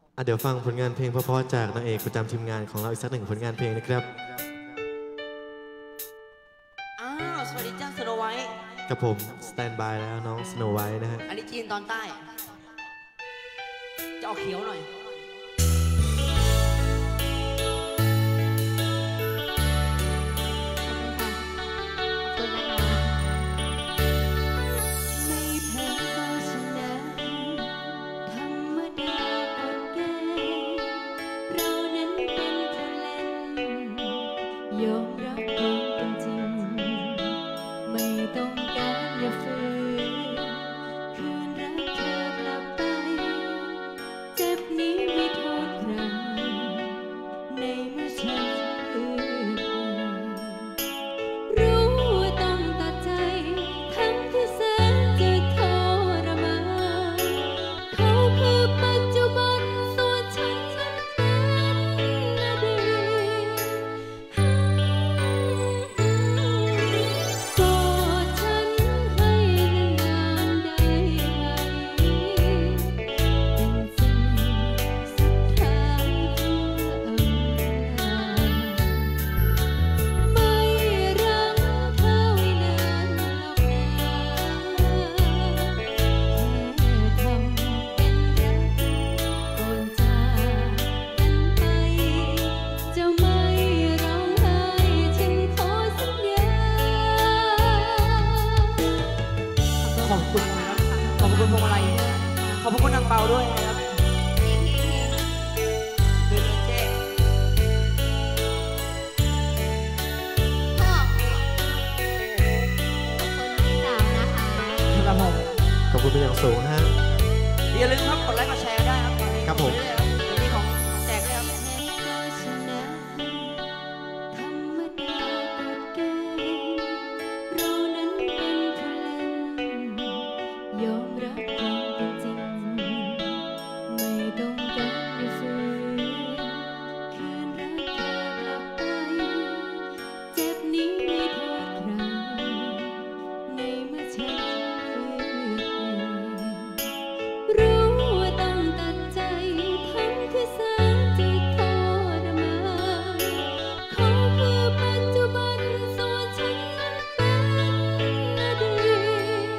เดี๋ยวฟังผลงานเพลงเพราะๆจากนางเอกประจำทีมงานของเราอีกสักหนึ่งผลงานเพลงนะครับอ้าวสวัสดีจ้าสโนไวท์กับผมสแตนบายแล้วน้องสโนไวท์นะฮะอันนี้จีนตอนใต้จะออกเขียวหน่อยยอมรับความเป็นจริงไม่ต้องการอย่าฝืนคืนรักเธอกลับไปเจ็บนี้ไม่โทษใครในเมื่อฉันรู้ว่าต้องตัดใจทั้งที่แสนจะทรมานเขาคือปัจจุบันส่วนฉันนั้นเป็นอดีตขอบคุณครับขอบคุณพวงมาลัยขอบคุณนางเปาด้วยนะครับดูดีเจ๊ครับผมขอบคุณเป็นอย่างสูงนะฮะอย่าลืมครับกดไลค์กดแชร์ได้ครับครับผมจะมีของแจกด้วยครับยอมรับความเป็นจริงไม่ต้องการอย่าฝืนคืนรักเธอกลับไปเจ็บนี้ไม่โทษใครในเมื่อฉันรู้ว่าต้องตัดใจทั้งที่แสนจะทรมานเขาคือปัจจุบันส่วนฉันนั้นเป็นอดีต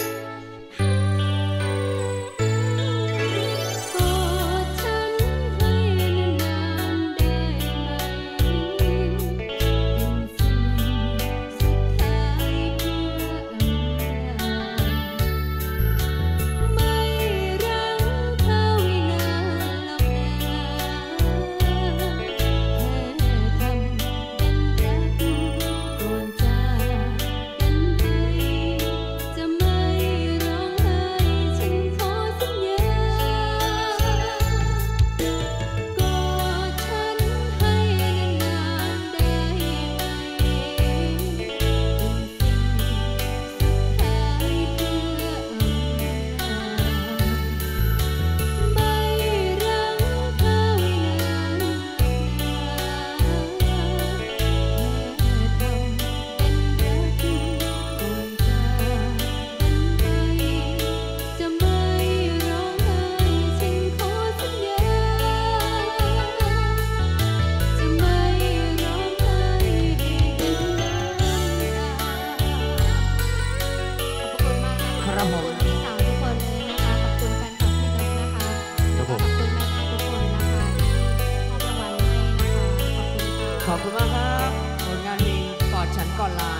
ครับผมพี่สาวทุกคนเลยนะคะขอบคุณแฟนคลับพี่นกนะคะขอบคุณแม่ๆทุกคนนะคะที่มอบรางวัลให้นะคะขอบคุณค่ะขอบคุณมากครับผลงานเพลงกอดฉันก่อนลา